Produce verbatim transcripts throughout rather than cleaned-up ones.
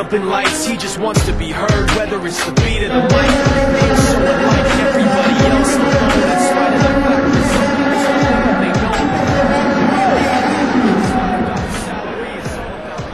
up in lights, he just wants to be heard, whether it's the beat of the mic. Being so unlike everybody else, alone in spite of the fact that some people think that they know me. It's not about salary, it's all about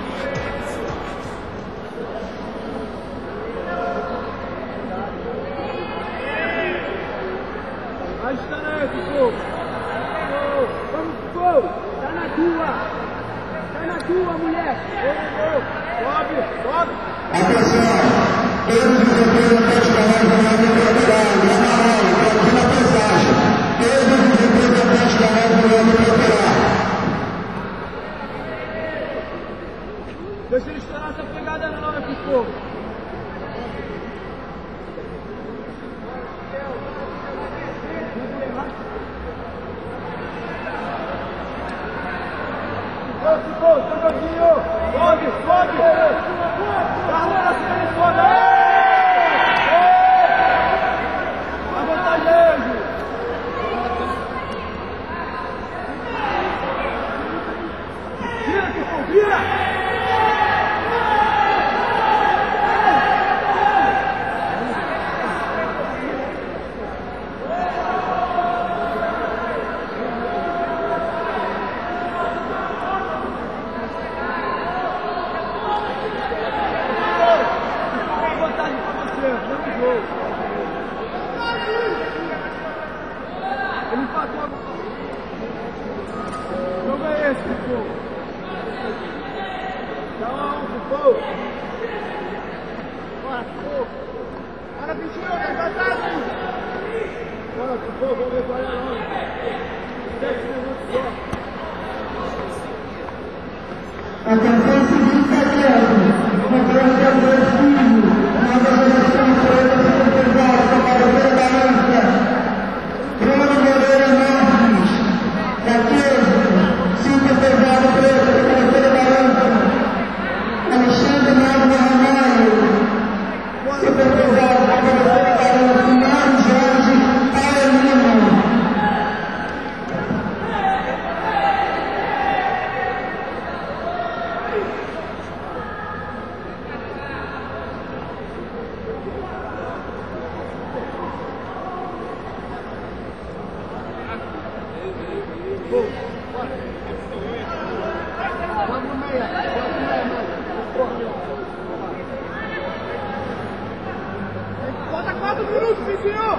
reality. Vai estar Pico! Vamos, Pico! Tá na tua! Tá na tua, mulher! Sobe, sobe! Atenção! Todos os representantes da Nova Universidade, na marrom, estamos na passagem. Todos os representantes da Nova Universidade. Deixa ele estourar essa pegada não, Pico! Ficou, Sandroquinho! Sobe, sobe! Carro pra cima de foda! A vantagem! Vira, Ficou, vira! Ele empatou. O jogo é esse, Ficou. Não, Ficou. Bora, Ficou. Bora, Vitinho, tá empatado, hein? Bora, Ficou, vamos ver qual é a hora. Sete minutos só. Atenção, seguinte, italiano. Controle de agressivo. Nova geração preta supervisada para a primeira balança. Bruno Moreira Marques, quatorze, cinta pesada preta para a terceira balança. Alexandre Magno Ramalho, super pesado para a terceira balança. Mário Jorge Paulino. Falta quatro minutos, Vitinho!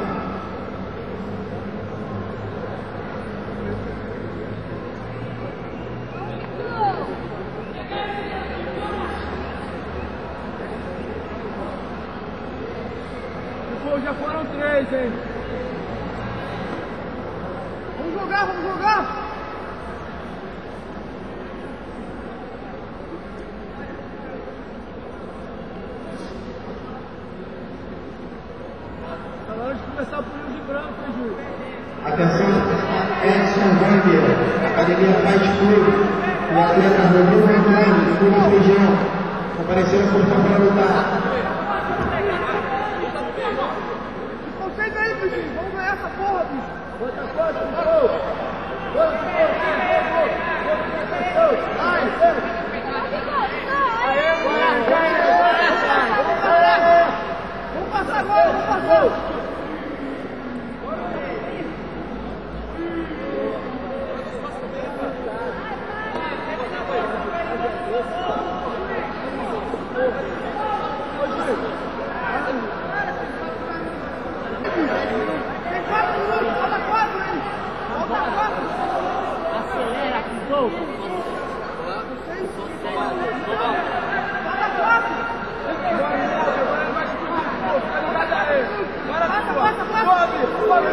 Ficou, já foram três, hein? Vamos jogar, vamos jogar! Tá na hora de começar o punho de branco, hein, Ju? Atenção, Edson Wander, Academia Fight Club, o atleta Rodrigo Antônio, Clube Feijão, compareceram por favor para lutar. Concentra aí, bicho! Vamos ganhar essa porra, bicho! Bota a costa, Ficou! Bota a costa! Vai! Aê, vamos passar gol, vamos passar gol! Tem quatro minutos, falta quatro, hein? Falta quatro! Acelera, Ficou! Falta quatro! Bora, passa, passa, passa! Sobe, sobe!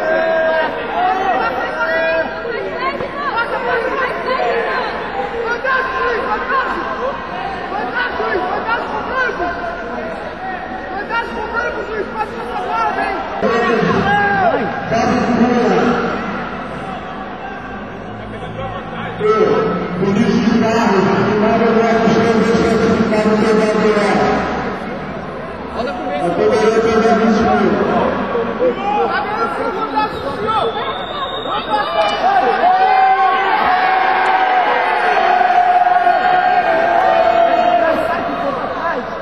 Passa, passa, passa! Fantástico, Luiz, fantástico! Fantástico, Luiz, fantástico com o branco! Fantástico com o branco, Luiz, passa essa guarda, hein! Vinícius de Carlos, Mário Lopes, três classificados no W B A. A poderia pegar vinte mil. Tá ganhando o segundo, senhor! Vamos passar! Sai, ficou pra trás!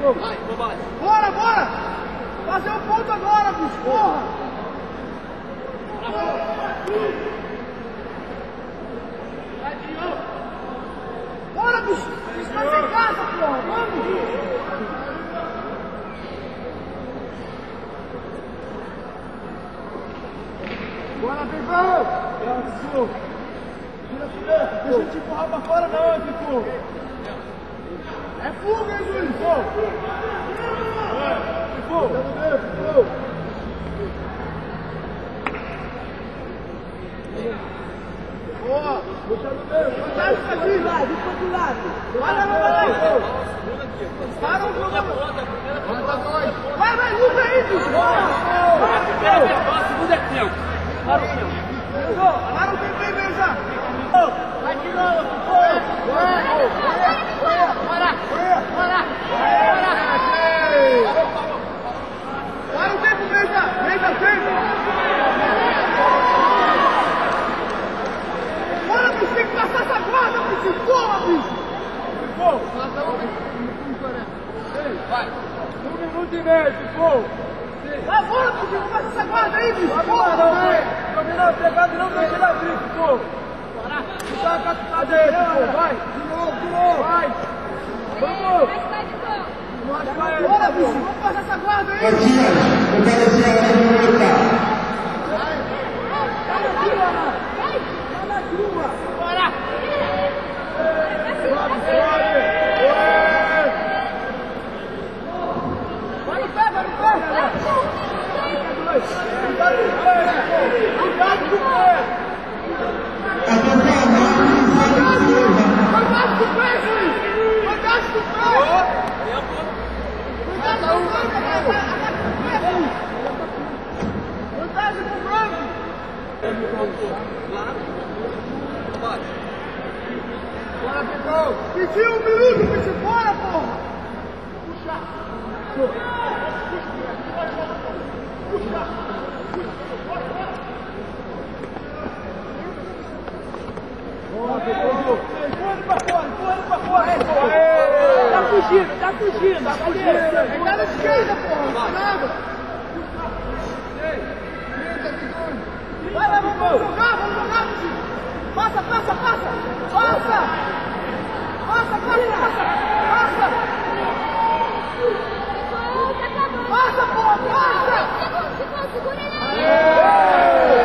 Vai, bobagem. Bora, bora! Fazer um ponto agora, bicho, porra! Bora, bicho! A gente tá sem casa, porra! Vamos! Bora, Pivão! Deixa eu te empurrar pra fora, não, Zico! É fuga, hein, Júlio? Zico! Zico! Boa! Puxando mesmo! Vai isso aqui! Do lado, do lado! Vai, vai, vai! Para o jogo! Vai, vai, luta aí, bicho! Segunda é teu. Para o teu. Para o tempo aí, vem já! Vai de novo! Bora! Bora! Bora! Para o tempo, vem já! Vem já, tempo! Bora, bicho! Tem que passar essa guarda, bicho! Porra, bicho! Vai. Um minuto e meio, ficou! Vai, bora, bicho! Passa essa guarda aí, bicho! Porra, não, velho! Dominar, pegado, não deixa ele abrir, ficou! Bora! Não tá captado aí, ficou! Vai! De novo, de novo! Vai! Vamos! Bora, bicho! Vamos passar essa guarda aí! Matias, eu quero ser a hora de voltar. Bora! Vai no pé, vai no pé! Cuidado com o pé! Cuidado com o pé! Cuidado com o pé, Juiz! Cuidado com o pé! Cuidado com o pé, Juiz! Vantagem pro branco! Bora, Pegou! Pediu um minuto, bicho! Bora, porra! Puxa! Puxa! Boa, Pegou! Empurra ele pra fora! Empurra ele pra fora! Tá fugindo! Tá fugindo! Tá fugindo! Ele tá na esquerda, porra! Nada! Vai, vai, vamos jogar! Vamos jogar, bicho! Passa, passa, passa! Passa! Passa, passa, passa! Passa! Passa, porra! Passa! Segura ele!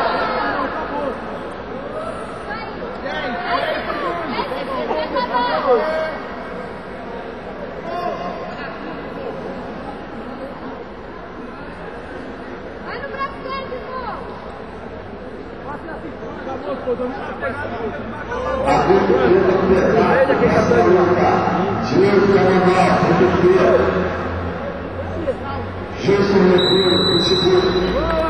Vai no braço dele, pô! A Prefeitura completar essa luta. Diego Canaval, Prefeitura. Gilson Leclerc, Pitbull.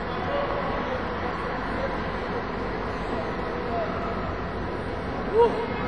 Uh!